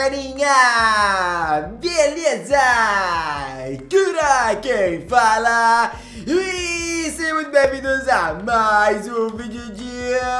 galerinha! Beleza? Cura quem fala! E sejam muito bem-vindos a mais um vídeo de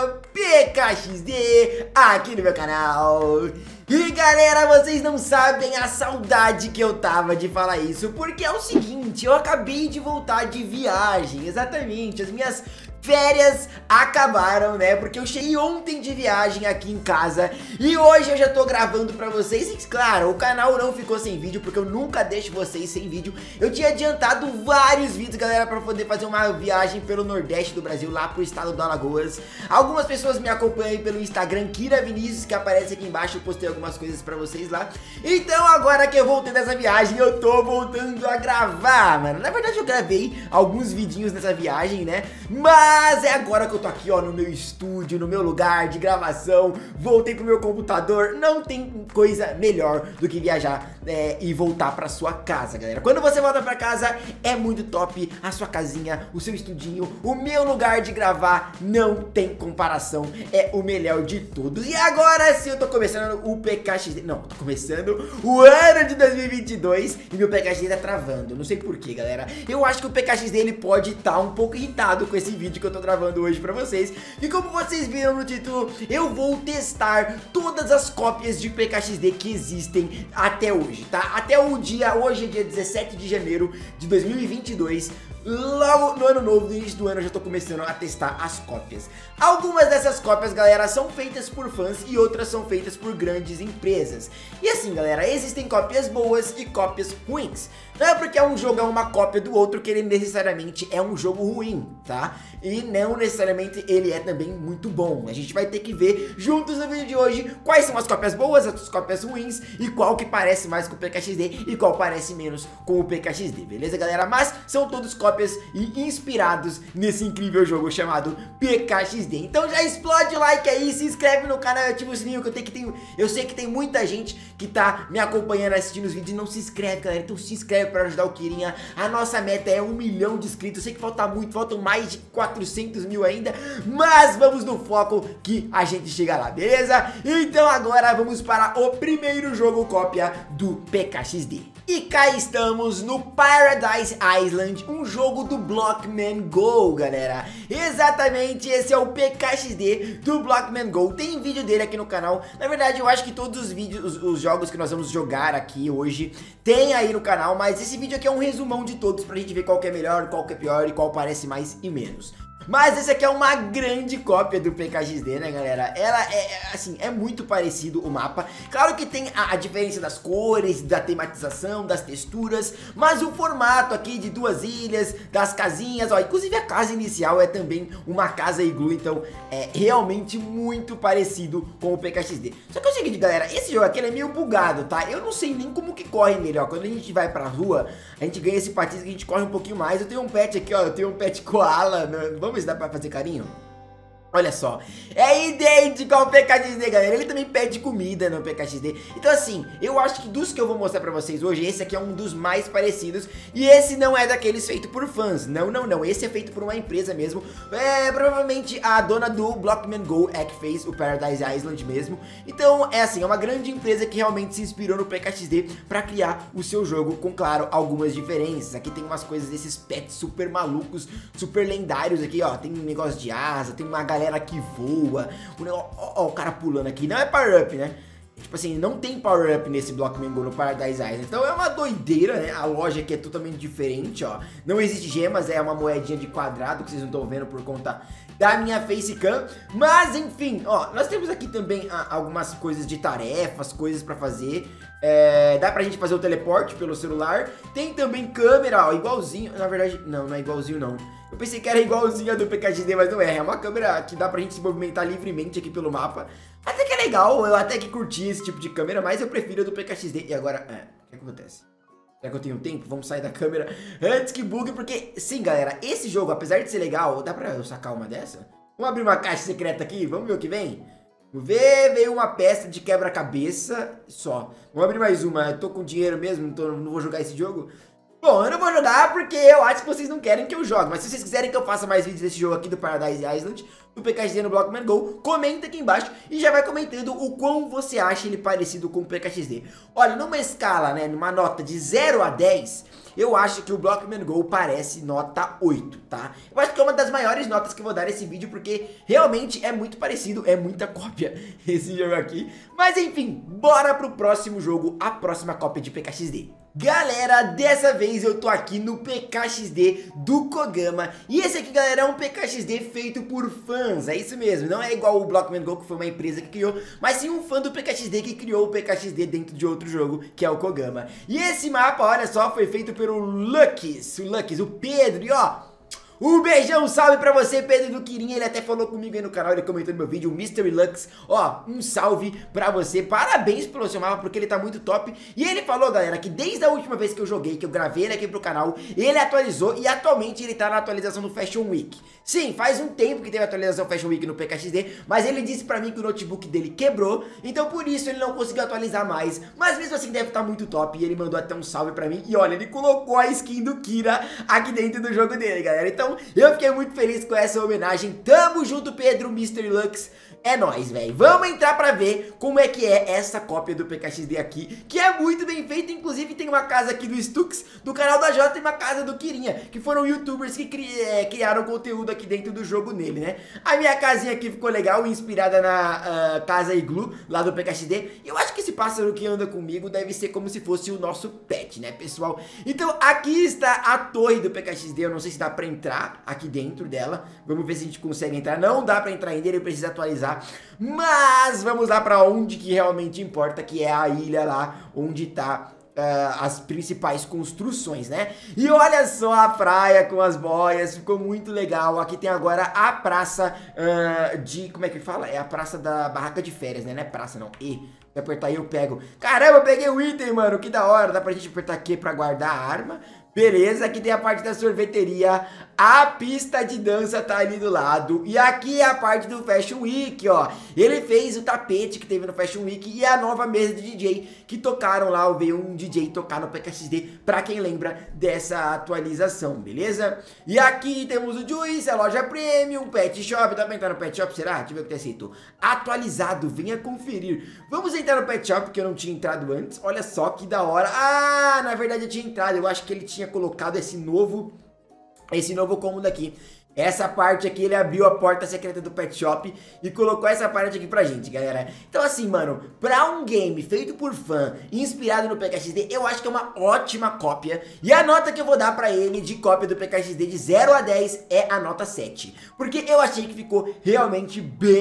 PKXD aqui no meu canal. E galera, vocês não sabem a saudade que eu tava de falar isso, porque é o seguinte, eu acabei de voltar de viagem, exatamente, as minhas férias acabaram, né? Porque eu cheguei ontem de viagem aqui em casa e hoje eu já tô gravando pra vocês. E claro, o canal não ficou sem vídeo porque eu nunca deixo vocês sem vídeo. Eu tinha adiantado vários vídeos, galera, pra poder fazer uma viagem pelo Nordeste do Brasil, lá pro estado do Alagoas. Algumas pessoas me acompanham aí pelo Instagram, Kira Vinícius, que aparece aqui embaixo. Eu postei algumas coisas pra vocês lá. Então agora que eu voltei dessa viagem, eu tô voltando a gravar, mano. Na verdade eu gravei alguns vidinhos nessa viagem, né? Mas é agora que eu tô aqui, ó, no meu estúdio, no meu lugar de gravação. Voltei pro meu computador. Não tem coisa melhor do que viajar e voltar pra sua casa, galera. Quando você volta pra casa, é muito top. A sua casinha, o seu estudinho, o meu lugar de gravar, não tem comparação. É o melhor de todos. E agora sim, eu tô começando o PKXD. Não, tô começando o ano de 2022 e meu PKXD tá travando. Não sei porquê, galera. Eu acho que o PKXD ele pode estar um pouco irritado com esse vídeo que eu tô gravando hoje pra vocês. E como vocês viram no título, eu vou testar todas as cópias de PKXD que existem até hoje, tá? Até o dia, hoje é dia 17 de janeiro de 2022. Logo no ano novo, no início do ano, eu já tô começando a testar as cópias. Algumas dessas cópias, galera, são feitas por fãs e outras são feitas por grandes empresas. E assim, galera, existem cópias boas e cópias ruins. Não é porque um jogo é uma cópia do outro que ele necessariamente é um jogo ruim, tá? E não necessariamente ele é também muito bom. A gente vai ter que ver juntos no vídeo de hoje quais são as cópias boas, as cópias ruins e qual que parece mais com o PKXD e qual parece menos com o PKXD, beleza, galera? Mas são todos cópias e inspirados nesse incrível jogo chamado PKXD. Então já explode o like aí, se inscreve no canal e ativa o sininho que eu sei que tem muita gente que tá me acompanhando, assistindo os vídeos e não se inscreve, galera. Então se inscreve para ajudar o Kirinha. A nossa meta é 1 milhão de inscritos. Eu sei que falta muito, faltam mais de 400 mil ainda, mas vamos no foco que a gente chega lá, beleza? Então agora vamos para o primeiro jogo cópia do PKXD. E cá estamos no Paradise Island, um jogo do Blockman Go, galera. Exatamente, esse é o PKXD do Blockman Go. Tem vídeo dele aqui no canal. Na verdade, eu acho que todos os vídeos, os jogos que nós vamos jogar aqui hoje, tem aí no canal. Mas esse vídeo aqui é um resumão de todos pra gente ver qual que é melhor, qual que é pior e qual parece mais e menos. Mas esse aqui é uma grande cópia do PKXD, né, galera? Ela assim, é muito parecido o mapa. Claro que tem a diferença das cores, da tematização, das texturas, mas o formato aqui de duas ilhas, das casinhas, ó, inclusive a casa inicial é também uma casa iglu, então é realmente muito parecido com o PKXD. Só que é o seguinte, galera, esse jogo aqui ele é meio bugado, tá? Eu não sei nem como que corre nele, ó. Quando a gente vai pra rua, a gente ganha esse patins que a gente corre um pouquinho mais. Eu tenho um pet aqui, ó, eu tenho um pet koala, vamos ver se dá pra fazer carinho? Olha só, é idêntico ao PKXD, galera. Ele também pede comida no PKXD. Então assim, eu acho que dos que eu vou mostrar pra vocês hoje, esse aqui é um dos mais parecidos. E esse não é daqueles feito por fãs. Não, não, não, esse é feito por uma empresa mesmo. Provavelmente a dona do Blockman Go é que fez o Paradise Island mesmo. Então é assim, é uma grande empresa que realmente se inspirou no PKXD pra criar o seu jogo, com claro, algumas diferenças. Aqui tem umas coisas desses pets super malucos, super lendários aqui, ó. Tem um negócio de asa, tem uma galera que voa, ó, o cara pulando aqui, não é power up, né? Tipo assim, não tem power up nesse Blockman Go no Paradise Island, então é uma doideira, né? A loja aqui é totalmente diferente, ó. Não existe gemas, é uma moedinha de quadrado que vocês não estão vendo por conta da minha facecam. Mas enfim, ó, nós temos aqui também algumas coisas de tarefas, coisas pra fazer. Dá pra gente fazer o teleporte pelo celular. Tem também câmera, ó, igualzinho. Na verdade, não é igualzinho não. Eu pensei que era igualzinho a do PKXD, mas não é. É uma câmera que dá pra gente se movimentar livremente aqui pelo mapa. Até que é legal, eu até que curti esse tipo de câmera, mas eu prefiro a do PKXD. E agora, o que acontece? Será que eu tenho tempo? Vamos sair da câmera antes que bugue, porque, sim, galera, esse jogo, apesar de ser legal, dá pra eu sacar uma dessa? Vamos abrir uma caixa secreta aqui, vamos ver o que vem? Vamos ver, veio uma peça de quebra-cabeça só. Vamos abrir mais uma, eu tô com dinheiro mesmo, não vou jogar esse jogo. Bom, eu não vou jogar porque eu acho que vocês não querem que eu jogue. Mas se vocês quiserem que eu faça mais vídeos desse jogo aqui do Paradise Island, do PKXD no Blockman Go, comenta aqui embaixo e já vai comentando o quão você acha ele parecido com o PKXD. Olha, numa escala, né, numa nota de 0 a 10, eu acho que o Blockman Go parece nota 8, tá? Eu acho que é uma das maiores notas que eu vou dar nesse vídeo, porque realmente é muito parecido, é muita cópia esse jogo aqui. Mas enfim, bora pro próximo jogo, a próxima cópia de PKXD. Galera, dessa vez eu tô aqui no PKXD do Kogama. E esse aqui, galera, é um PKXD feito por fãs, é isso mesmo. Não é igual o Blockman Go, que foi uma empresa que criou, mas sim um fã do PKXD que criou o PKXD dentro de outro jogo, que é o Kogama. E esse mapa, olha só, foi feito pelo Lucks, o Pedro, e ó... Um beijão, salve pra você, Pedro do Quirinha. Ele até falou comigo aí no canal, ele comentou no meu vídeo, o Mystery Lux. Ó, um salve pra você, parabéns pelo seu mapa, porque ele tá muito top. E ele falou, galera, que desde a última vez que eu joguei, que eu gravei ele aqui pro canal, ele atualizou e atualmente ele tá na atualização do Fashion Week. Sim, faz um tempo que teve a atualização Fashion Week no PKXD, mas ele disse pra mim que o notebook dele quebrou, então por isso ele não conseguiu atualizar mais. Mas mesmo assim deve estar muito top, e ele mandou até um salve pra mim. E olha, ele colocou a skin do Kira aqui dentro do jogo dele, galera. Então eu fiquei muito feliz com essa homenagem. Tamo junto, Pedro, Mystery Lux. É nóis, velho. Vamos entrar pra ver como é que é essa cópia do PKXD aqui, que é muito bem feita. Inclusive tem uma casa aqui do Stux, do canal da Jota, e uma casa do Quirinha, que foram youtubers que criaram conteúdo aqui dentro do jogo nele, né? A minha casinha aqui ficou legal, inspirada na casa Igloo, lá do PKXD. E eu acho que esse pássaro que anda comigo deve ser como se fosse o nosso pet, né, pessoal? Então aqui está a torre do PKXD. Eu não sei se dá pra entrar aqui dentro dela. Vamos ver se a gente consegue entrar. Não dá pra entrar ainda, ele precisa atualizar. Mas vamos lá pra onde que realmente importa, que é a ilha lá, onde tá as principais construções, né? E olha só a praia com as boias, ficou muito legal. Aqui tem agora a praça como é que fala? É a praça da barraca de férias, né? Não é praça não, se apertar aí eu pego. Caramba, eu peguei o item, mano, que da hora. Dá pra gente apertar aqui pra guardar a arma. Beleza, aqui tem a parte da sorveteria, a pista de dança tá ali do lado, e aqui é a parte do Fashion Week, ó. Ele fez o tapete que teve no Fashion Week e a nova mesa de DJ que tocaram lá, veio um DJ tocar no PKXD, pra quem lembra dessa atualização, beleza? E aqui temos o Juice, a loja Premium, Pet Shop. Dá pra entrar no Pet Shop, será? Deixa eu ver o que tá escrito. Atualizado, venha conferir. Vamos entrar no Pet Shop, que eu não tinha entrado antes. Olha só que da hora. Ah, na verdade eu tinha entrado, eu acho que ele tinha colocado esse novo cômodo aqui. Essa parte aqui, ele abriu a porta secreta do Pet Shop e colocou essa parte aqui pra gente, galera. Então assim, mano, pra um game feito por fã, inspirado no PKXD, eu acho que é uma ótima cópia. E a nota que eu vou dar pra ele de cópia do PKXD de 0 a 10 é a nota 7. Porque eu achei que ficou realmente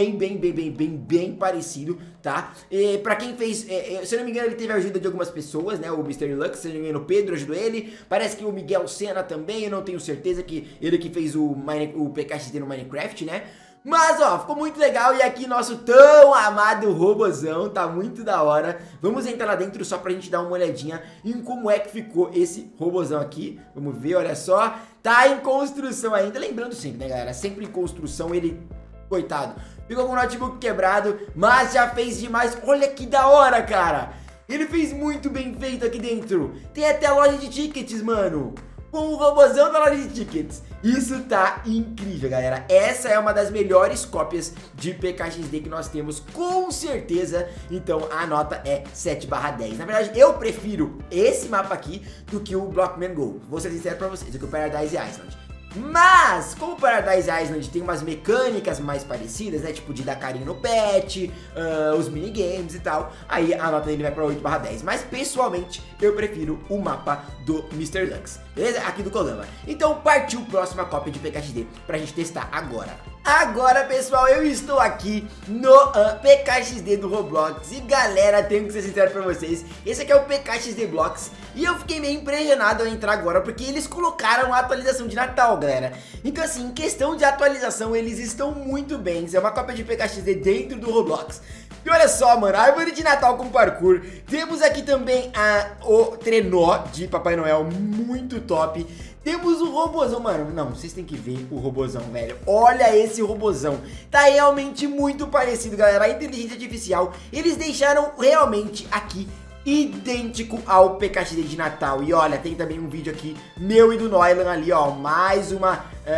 bem parecido, tá? E pra quem fez, se eu não me engano, ele teve a ajuda de algumas pessoas, né? O Mystery Lux, se eu não me engano, o Pedro ajudou ele. Parece que o Miguel Senna também, eu não tenho certeza, que ele que fez o PKXD no Minecraft, né? Mas, ó, ficou muito legal. E aqui nosso tão amado robozão, tá muito da hora. Vamos entrar lá dentro só pra gente dar uma olhadinha em como é que ficou esse robozão aqui. Vamos ver, olha só. Tá em construção ainda. Lembrando sempre, né, galera? Sempre em construção, ele... Coitado. Ficou com o notebook quebrado, mas já fez demais. Olha que da hora, cara. Ele fez muito bem feito aqui dentro. Tem até a loja de tickets, mano. Com o robozão da loja de tickets. Isso tá incrível, galera. Essa é uma das melhores cópias de PKXD que nós temos, com certeza. Então a nota é 7/10. Na verdade, eu prefiro esse mapa aqui do que o Blockman Go. Vou ser sincero pra vocês, do que o Paradise Island. Mas, como o Paradise Island tem umas mecânicas mais parecidas, né? Tipo de dar carinho no pet, os minigames e tal, aí a nota dele vai pra 8/10. Mas, pessoalmente, eu prefiro o mapa do Mr. Lux, beleza? Aqui do Kogama. Então, partiu a próxima cópia de PKXD pra gente testar agora. Agora, pessoal, eu estou aqui no PKXD do Roblox. E galera, tenho que ser sincero pra vocês, esse aqui é o PKXD Blocks. E eu fiquei meio impressionado ao entrar agora, porque eles colocaram a atualização de Natal, galera. Então assim, em questão de atualização, eles estão muito bem. É uma cópia de PKXD dentro do Roblox. E olha só, mano, a árvore de Natal com parkour. Temos aqui também o trenó de Papai Noel, muito top. Temos o robozão, mano, não, vocês têm que ver o robozão, velho. Olha esse robozão, tá realmente muito parecido, galera. A inteligência artificial, eles deixaram realmente aqui idêntico ao PKXD de Natal. E olha, tem também um vídeo aqui meu e do Noilan ali, ó, mais um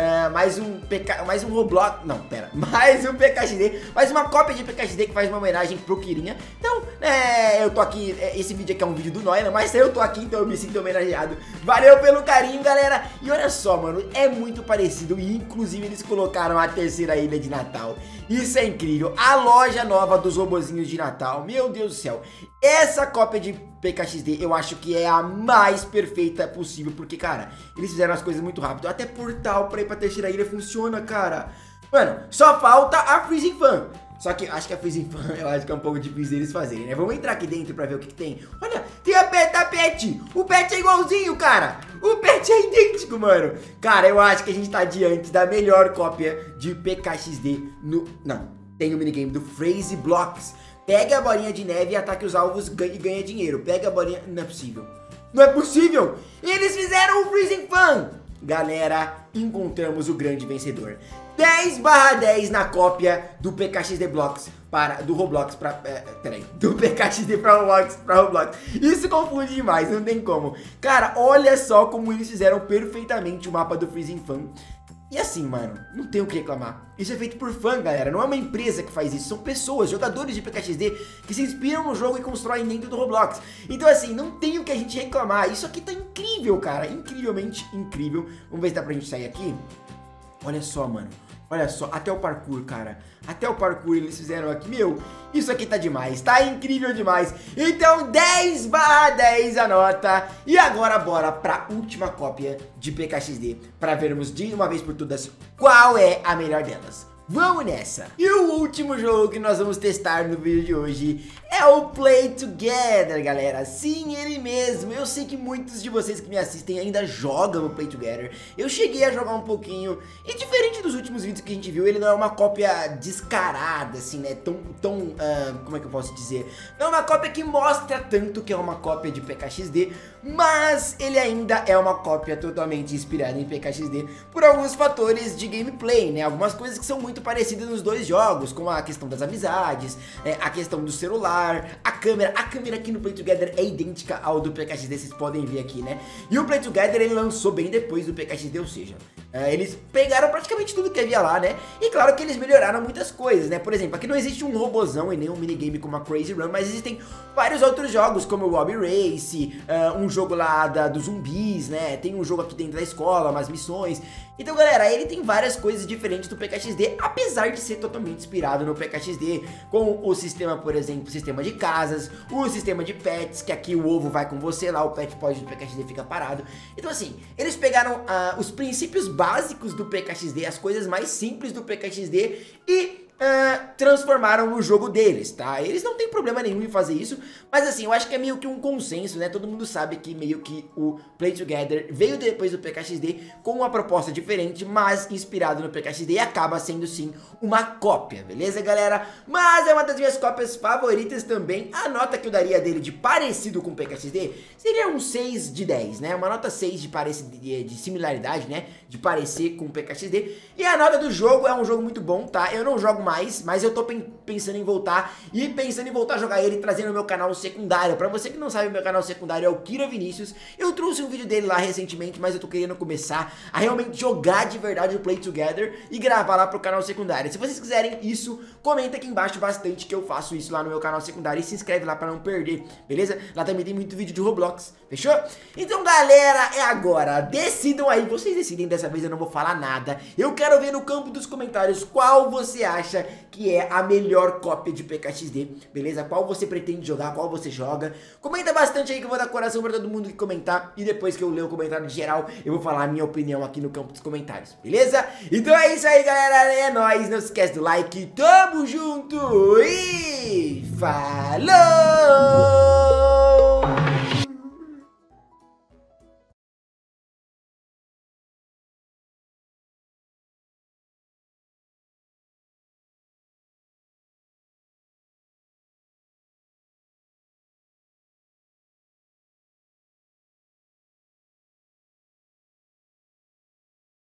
Roblox, não, pera, mais um PKXD, mais uma cópia de PKXD que faz uma homenagem pro Kirinha. Então, eu tô aqui, esse vídeo aqui é um vídeo do Noilan, mas eu tô aqui, então eu me sinto homenageado. Valeu pelo carinho, galera. E olha só, mano, é muito parecido e inclusive eles colocaram a terceira ilha de Natal. Isso é incrível, a loja nova dos robozinhos de Natal, meu Deus do céu. Essa cópia de PKXD eu acho que é a mais perfeita possível, porque, cara, eles fizeram as coisas muito rápido. Até portal pra ir pra terceira ilha funciona, cara. Mano, só falta a Freezing Fan. Só que acho que a Freezing Fan, eu acho que é um pouco difícil deles fazerem, né? Vamos entrar aqui dentro pra ver o que tem. Olha, tem a Pet. O Pet é igualzinho, cara. O Pet é idêntico, mano. Cara, eu acho que a gente tá diante da melhor cópia de PKXD no... Não, tem o minigame do Freeze Blocks. Pega a bolinha de neve e ataque os alvos e ganha dinheiro. Pega a bolinha... Não é possível. Não é possível! Eles fizeram o Freezing Fan! Galera, encontramos o grande vencedor. 10/10 na cópia do PKXD Blocks do Roblox pra... do PKXD pra Roblox. Isso confunde demais, não tem como. Cara, olha só como eles fizeram perfeitamente o mapa do Freezing Fan. E assim, mano, não tem o que reclamar. Isso é feito por fã, galera. Não é uma empresa que faz isso. São pessoas, jogadores de PKXD que se inspiram no jogo e constroem dentro do Roblox. Então assim, não tem o que a gente reclamar. Isso aqui tá incrível, cara. Incrivelmente incrível. Vamos ver se dá pra gente sair aqui. Olha só, mano. Olha só, até o parkour, cara. Até o parkour eles fizeram aqui. Meu, isso aqui tá demais. Tá incrível demais. Então, 10/10 a nota. E agora bora pra última cópia de PKXD, pra vermos de uma vez por todas qual é a melhor delas. Vamos nessa! E o último jogo que nós vamos testar no vídeo de hoje é o Play Together, galera. Sim, ele mesmo. Eu sei que muitos de vocês que me assistem ainda jogam o Play Together. Eu cheguei a jogar um pouquinho. E diferente dos últimos vídeos que a gente viu, ele não é uma cópia descarada, assim, né? Como é que eu posso dizer? Não é uma cópia que mostra tanto que é uma cópia de PKXD, mas ele ainda é uma cópia totalmente inspirada em PKXD por alguns fatores de gameplay, né? Algumas coisas que são muito parecidas nos dois jogos, como a questão das amizades, a questão do celular, a câmera aqui no Play Together é idêntica ao do PKXD, vocês podem ver aqui, né? E o Play Together ele lançou bem depois do PKXD, ou seja, eles pegaram praticamente tudo que havia lá, né? E claro que eles melhoraram muitas coisas, né? Por exemplo, aqui não existe um robozão e nem um minigame como a Crazy Run, mas existem vários outros jogos, como o Robbie Race, um jogo lá dos zumbis, né? Tem um jogo aqui dentro da escola, umas missões. Então, galera, ele tem várias coisas diferentes do PKXD, apesar de ser totalmente inspirado no PKXD, com o sistema, por exemplo, o sistema de casas, o sistema de pets, que aqui o ovo vai com você, lá o pet pode do PKXD fica parado. Então, assim, eles pegaram os princípios básicos do PKXD, as coisas mais simples do PKXD e transformaram no jogo deles, tá? Eles não tem problema nenhum em fazer isso, mas assim, eu acho que é meio que um consenso, né? Todo mundo sabe que meio que o Play Together veio depois do PKXD com uma proposta diferente, mas inspirado no PKXD e acaba sendo sim uma cópia, beleza, galera? Mas é uma das minhas cópias favoritas também. A nota que eu daria dele de parecido com o PKXD seria um 6 de 10, né? Uma nota 6 de similaridade, né? De parecer com o PKXD. E a nota do jogo é um jogo muito bom, tá? Eu não jogo mais, mas eu tô pensando em voltar a jogar ele, trazendo o meu canal secundário. Pra você que não sabe, o meu canal secundário é o Kira Vinícius. Eu trouxe um vídeo dele lá recentemente, mas eu tô querendo começar a realmente jogar de verdade o Play Together e gravar lá pro canal secundário. Se vocês quiserem isso, comenta aqui embaixo bastante que eu faço isso lá no meu canal secundário e se inscreve lá pra não perder, beleza? Lá também tem muito vídeo de Roblox, fechou? Então, galera, é agora. Decidam aí, vocês decidem, dessa vez eu não vou falar nada. Eu quero ver no campo dos comentários qual você acha que é a melhor cópia de PKXD, beleza? Qual você pretende jogar, qual você joga. Comenta bastante aí que eu vou dar coração pra todo mundo que comentar. E depois que eu ler o comentário de geral, eu vou falar a minha opinião aqui no campo dos comentários, beleza? Então é isso aí, galera, é nóis. Não se esquece do like, tamo junto e falou!